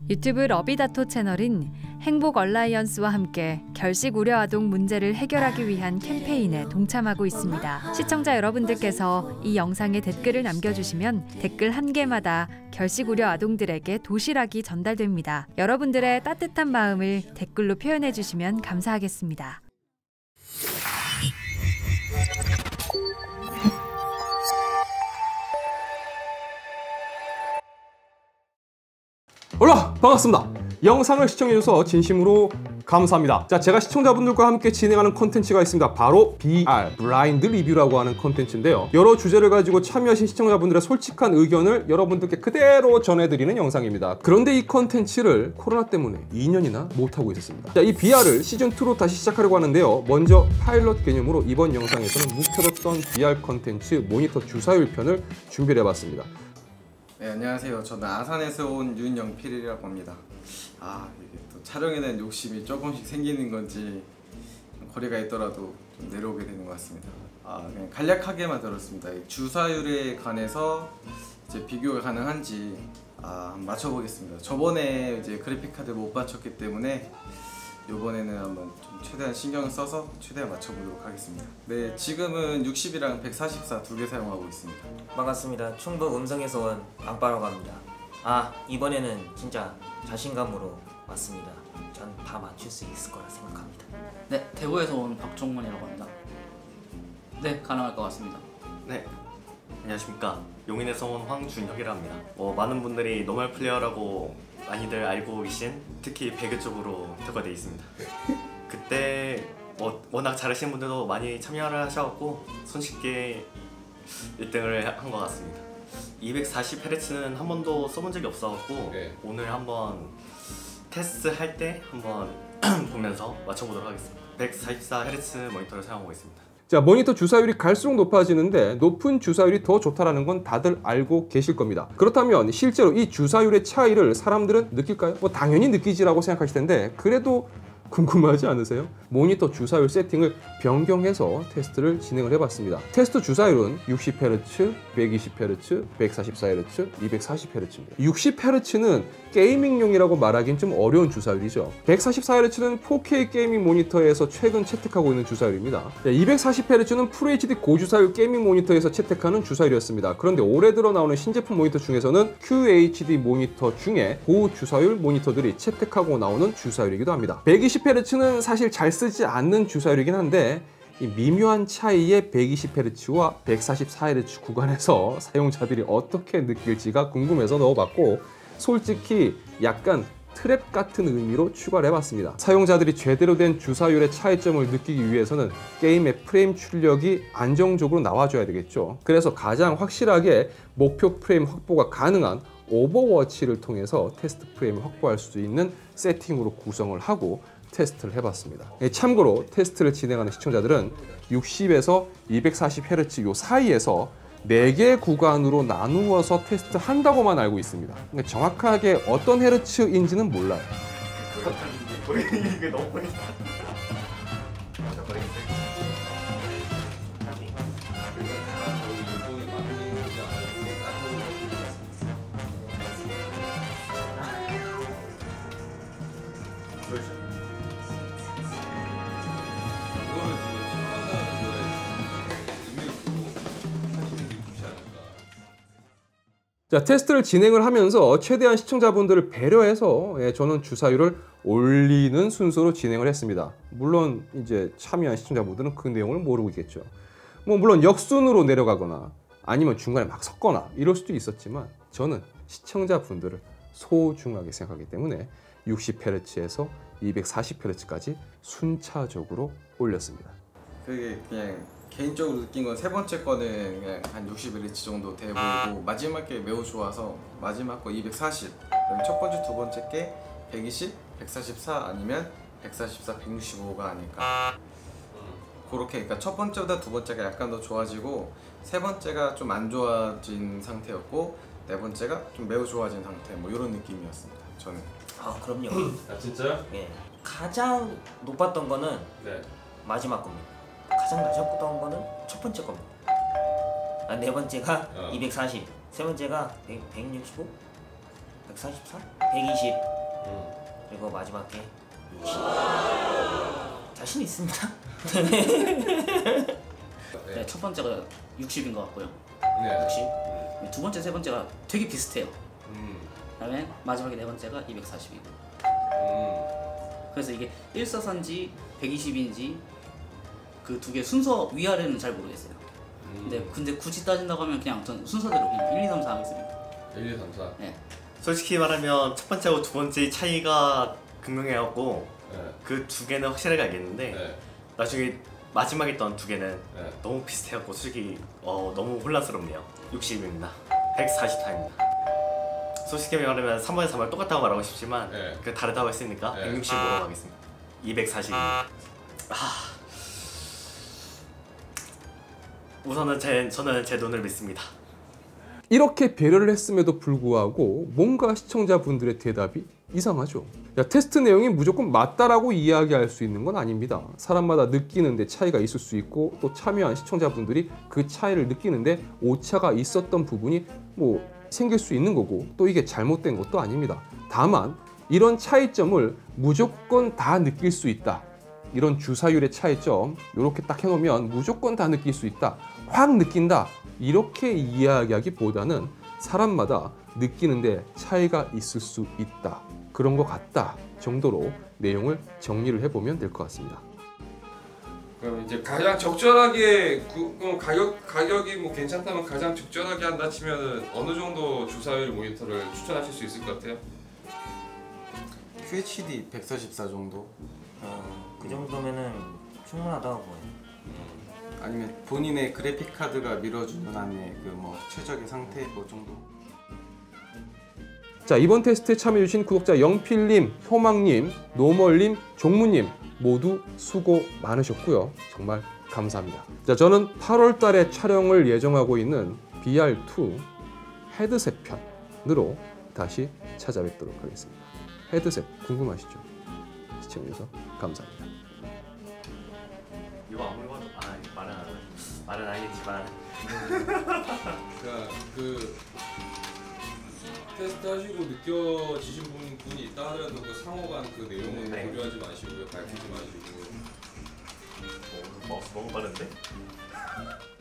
유튜브 러비다토 채널은 행복 얼라이언스와 함께 결식 우려 아동 문제를 해결하기 위한 캠페인에 동참하고 있습니다. 시청자 여러분들께서 이 영상에 댓글을 남겨주시면 댓글 한 개마다 결식 우려 아동들에게 도시락이 전달됩니다. 여러분들의 따뜻한 마음을 댓글로 표현해 주시면 감사하겠습니다. 올라 반갑습니다. 영상을 시청해주셔서 진심으로 감사합니다. 자, 제가 시청자분들과 함께 진행하는 콘텐츠가 있습니다. 바로 BR, 블라인드 리뷰라고 하는 콘텐츠인데요. 여러 주제를 가지고 참여하신 시청자분들의 솔직한 의견을 여러분들께 그대로 전해드리는 영상입니다. 그런데 이 콘텐츠를 코로나 때문에 2년이나 못하고 있었습니다. 자, 이 BR을 시즌2로 다시 시작하려고 하는데요. 먼저 파일럿 개념으로 이번 영상에서는 묵혀뒀던 BR 콘텐츠 모니터 주사율 편을 준비를 해봤습니다. 네, 안녕하세요. 저는 아산에서 온 윤영필이라고 합니다. 이게 또 촬영에 대한 욕심이 조금씩 생기는 건지 거리가 있더라도 좀 내려오게 되는 것 같습니다. 그냥 간략하게만 들었습니다. 주사율에 관해서 이제 비교가 가능한지 한번 맞춰보겠습니다. 저번에 이제 그래픽카드 못 맞췄기 때문에 이번에는 한번 좀 최대한 신경을 써서 최대한 맞춰보도록 하겠습니다. 네, 지금은 60이랑 144 두 개 사용하고 있습니다. 반갑습니다. 충북 음성에서 온 앙빠라고 합니다. 이번에는 진짜 자신감으로 왔습니다. 전 다 맞출 수 있을 거라 생각합니다. 네, 대구에서 온 박종문이라고 합니다. 네, 가능할 것 같습니다. 네, 안녕하십니까. 용인에서 온 황준혁이라 합니다. 많은 분들이 노멀 플레이어라고 많이들 알고 계신, 특히 배그 쪽으로 특화되어 있습니다. 그때 워낙 잘하시는 분들도 많이 참여를 하셔서 손쉽게 1등을 한 것 같습니다. 240Hz는 한 번도 써본 적이 없어서 오늘 한번 테스트 할 때 한번 보면서 맞춰보도록 하겠습니다. 144Hz 모니터를 사용하고 있습니다. 자, 모니터 주사율이 갈수록 높아지는데 높은 주사율이 더 좋다는 건 다들 알고 계실 겁니다. 그렇다면 실제로 이 주사율의 차이를 사람들은 느낄까요? 당연히 느끼지라고 생각하실 텐데 그래도 궁금하지 않으세요? 모니터 주사율 세팅을 변경해서 테스트를 진행을 해봤습니다. 테스트 주사율은 60Hz, 120Hz, 144Hz, 240Hz입니다. 60Hz는 게이밍용이라고 말하기는 좀 어려운 주사율이죠. 144Hz는 4K 게이밍 모니터에서 최근 채택하고 있는 주사율입니다. 240Hz는 FHD 고주사율 게이밍 모니터에서 채택하는 주사율이었습니다. 그런데 올해 들어 나오는 신제품 모니터 중에서는 QHD 모니터 중에 고주사율 모니터들이 채택하고 나오는 주사율이기도 합니다. 120Hz는 사실 잘 쓰지 않는 주사율이긴 한데 이 미묘한 차이의 120Hz와 144Hz 구간에서 사용자들이 어떻게 느낄지가 궁금해서 넣어봤고, 솔직히 약간 트랩 같은 의미로 추가를 해봤습니다. 사용자들이 제대로 된 주사율의 차이점을 느끼기 위해서는 게임의 프레임 출력이 안정적으로 나와줘야 되겠죠. 그래서 가장 확실하게 목표 프레임 확보가 가능한 오버워치를 통해서 테스트 프레임을 확보할 수 있는 세팅으로 구성을 하고 테스트를 해봤습니다. 참고로 테스트를 진행하는 시청자들은 60에서 240Hz 요 사이에서 4개 구간으로 나누어서 테스트한다고만 알고 있습니다. 정확하게 어떤 헤르츠인지는 몰라요. 이게 너무 보이다. 자, 테스트를 진행을 하면서 최대한 시청자분들을 배려해서 저는 주사율을 올리는 순서로 진행을 했습니다. 물론 이제 참여한 시청자분들은 그 내용을 모르고 있겠죠. 물론 역순으로 내려가거나 아니면 중간에 막 섞거나 이럴 수도 있었지만 저는 시청자분들을 소중하게 생각하기 때문에 60Hz에서 240Hz까지 순차적으로 올렸습니다. 그게 그냥 개인적으로 느낀 건 세 번째 거는 그냥 한 60Hz 정도 돼 보이고 마지막 게 매우 좋아서 마지막 거 240, 그다음에 첫 번째, 두 번째 게 120, 144 아니면 144, 165가 아닐까. 그렇게, 그러니까 첫 번째보다 두 번째가 약간 더 좋아지고 세 번째가 좀 안 좋아진 상태였고 네 번째가 좀 매우 좋아진 상태, 이런 느낌이었습니다. 저는. 그럼요. 진짜요? 네. 가장 높았던 거는 마지막 겁니다. 가장 낮았던 거는 첫 번째 겁니다. 네 번째가 240, 세 번째가 165, 144, 120, 그리고 마지막에 60. 자신 있습니다. 네, 첫 번째가 60인 것 같고요. 네. 60. 두 번째, 세 번째가 되게 비슷해요. 그다음에 마지막에 네 번째가 240이고. 그래서 이게 1사선지 120인지 그 두 개 순서 위아래는 잘 모르겠어요. 근데 굳이 따진다고 하면 그냥 전 순서대로 그냥 1, 2, 3, 4 하겠습니다. 1, 2, 3, 4. 네. 솔직히 말하면 첫 번째하고 두 번째 차이가 극명해갖고 네. 그 두 개는 확실하게 알겠는데 네. 나중에 마지막에 있던 두 개는 네. 너무 비슷해갖고 솔직히 너무 혼란스럽네요. 60입니다. 140타입니다. 솔직히 말하면 3번에 3번 똑같다고 말하고 싶지만 네. 그 다르다고 했으니까 네. 160으로 가겠습니다. 240입니다. 우선은 저는 제 눈을 믿습니다. 이렇게 배려를 했음에도 불구하고 뭔가 시청자분들의 대답이 이상하죠. 테스트 내용이 무조건 맞다라고 이야기할 수 있는 건 아닙니다. 사람마다 느끼는데 차이가 있을 수 있고 또 참여한 시청자분들이 그 차이를 느끼는데 오차가 있었던 부분이 뭐 생길 수 있는 거고 또 이게 잘못된 것도 아닙니다. 다만 이런 차이점을 무조건 다 느낄 수 있다. 이런 주사율의 차이점 이렇게 딱 해놓으면 무조건 다 느낄 수 있다. 확 느낀다. 이렇게 이야기하기보다는 사람마다 느끼는데 차이가 있을 수 있다. 그런 것 같다 정도로 내용을 정리를 해보면 될 것 같습니다. 그럼 이제 가장 적절하게 그럼 가격이 뭐 괜찮다면 가장 적절하게 한다 치면은 어느 정도 주사율 모니터를 추천하실 수 있을 것 같아요? QHD 144 정도? 그 정도면은 충분하다고 보여요. 아니면 본인의 그래픽 카드가 밀어주는 한의 그 뭐 최적의 상태 뭐 정도? 자, 이번 테스트에 참여해주신 구독자 영필님, 효망님, 노멀님, 종무님 모두 수고 많으셨고요. 정말 감사합니다. 자, 저는 8월 달에 촬영을 예정하고 있는 BR2 헤드셋 편으로 다시 찾아뵙도록 하겠습니다. 헤드셋 궁금하시죠? 시청해주셔서 감사합니다. 이거 아무리 봐도 말은 아니지만 그러니까 그 테스트 하시고 느껴지신 분이 있다 하더라도 그 상호간 그 내용은 네. 고려하지 마시고요. 밝히지 마시고. 너무 빠른데?